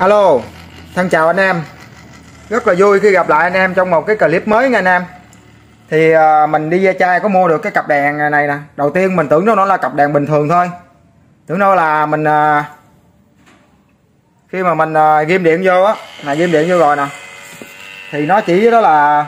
Alo, thân chào anh em. Rất là vui khi gặp lại anh em trong một cái clip mới nha anh em. Thì mình đi Ve Chai có mua được cái cặp đèn này nè. Đầu tiên mình tưởng nó là cặp đèn bình thường thôi. Tưởng đâu là mình khi mà mình ghim điện vô á, ghim điện vô rồi nè, thì nó chỉ đó là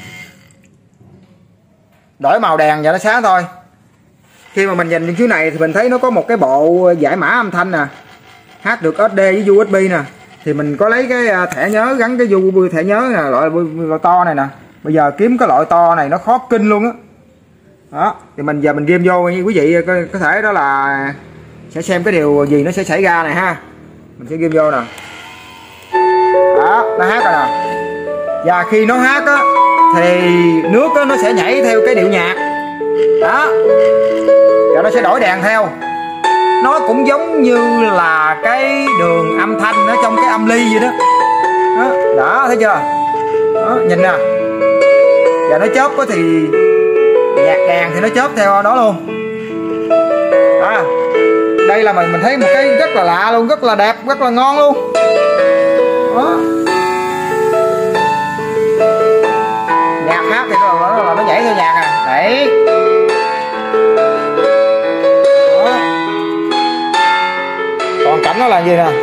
đổi màu đèn và nó sáng thôi. Khi mà mình nhìn những thứ này thì mình thấy nó có một cái bộ giải mã âm thanh nè, hát được SD với USB nè. Thì mình có lấy cái thẻ nhớ, gắn cái thẻ nhớ nè, loại to này nè. Bây giờ kiếm cái loại to này nó khó kinh luôn á. Đó, thì mình giờ mình ghim vô như quý vị có thể đó là sẽ xem cái điều gì nó sẽ xảy ra này ha. Mình sẽ ghim vô nè. Đó, nó hát rồi nè. Và khi nó hát á thì nước á, nó sẽ nhảy theo cái điệu nhạc. Đó. Và nó sẽ đổi đèn theo. Nó cũng giống như là cái đường âm thanh ở trong cái âm ly vậy đó. Đó, thấy chưa? Đó, nhìn nè. Và nó chớp thì nhạc đèn thì nó chớp theo đó luôn. Đó. Đây là mình thấy một cái rất là lạ luôn, rất là đẹp, rất là ngon luôn. Đó. Nhạc hát thì nó nhảy theo nhạc à. Đấy. Còn cảnh nó là gì nè,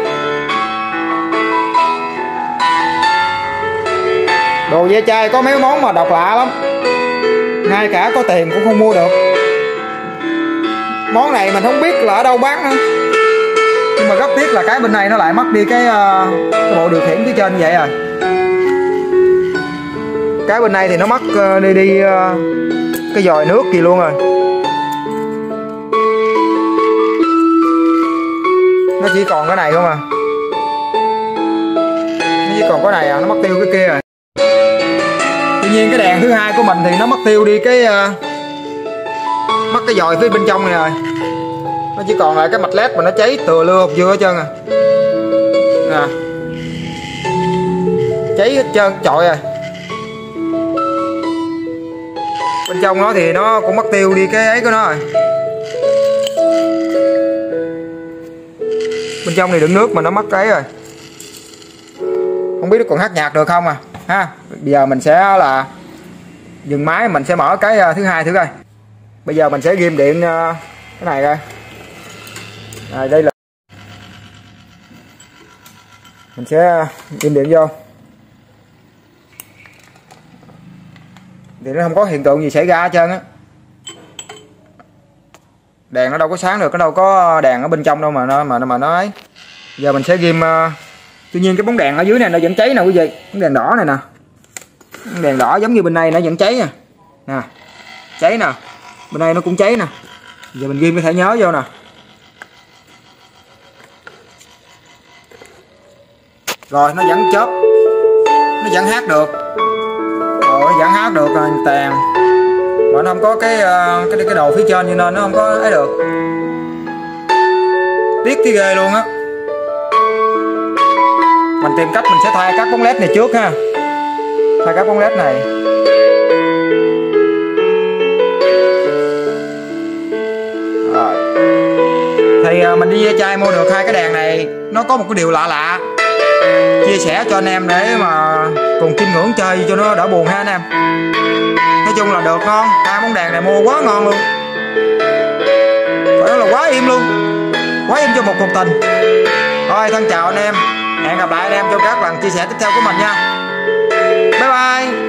đồ Ve Chai có mấy món mà độc lạ lắm, ngay cả có tiền cũng không mua được. Món này mình không biết là ở đâu bán nữa, nhưng mà rất tiếc là cái bên này nó lại mất đi cái bộ điều khiển phía trên như vậy rồi. Cái bên này thì nó mất đi cái vòi nước gì luôn rồi. Nó chỉ còn cái này không à. Nó chỉ còn cái này à, nó mất tiêu cái kia rồi. Tuy nhiên cái đèn thứ hai của mình thì nó mất tiêu đi cái mất cái vòi phía bên trong này rồi. Nó chỉ còn lại cái mạch led mà nó cháy từa lưa hộp dưa hết trơn à. Nè. Cháy hết trơn trọi rồi. Bên trong nó thì nó cũng mất tiêu đi cái ấy của nó rồi. Bên trong này đựng nước mà nó mất cái rồi. Không biết nó còn hát nhạc được không à ha. Bây giờ mình sẽ là dừng máy, mình sẽ mở cái thứ hai thử coi. Bây giờ mình sẽ ghim điện cái này coi. Đây là mình sẽ ghim điện vô thì nó không có hiện tượng gì xảy ra hết trơn á. Đèn nó đâu có sáng được, nó đâu có đèn ở bên trong đâu mà nó ấy. Giờ mình sẽ ghim tuy nhiên cái bóng đèn ở dưới này nó vẫn cháy nè quý vị. Bóng đèn đỏ này nè. Bóng đèn đỏ giống như bên này nó vẫn cháy nè. Nè. Cháy nè. Bên đây nó cũng cháy nè. Giờ mình ghim cái thẻ nhớ vô nè. Rồi nó vẫn chớp. Nó vẫn hát được. Rồi nó vẫn hát được rồi tàn. Mà nó không có cái đồ phía trên cho nên nó không có ấy được. Tiếc cái ghê luôn á. Mình tìm cách mình sẽ thay các bóng led này trước ha. Thay các bóng led này. Rồi. Thì mình đi Ve Chai mua được hai cái đèn này. Nó có một cái điều lạ lạ, chia sẻ cho anh em để mà cùng chiêm ngưỡng chơi cho nó đỡ buồn ha anh em. Nói chung là được ngon. Hai bóng đèn này mua quá ngon luôn. Phải nói là quá im luôn. Quá im cho một cuộc tình. Thôi thân chào anh em. Hẹn gặp lại anh em trong các lần chia sẻ tiếp theo của mình nha. Bye bye.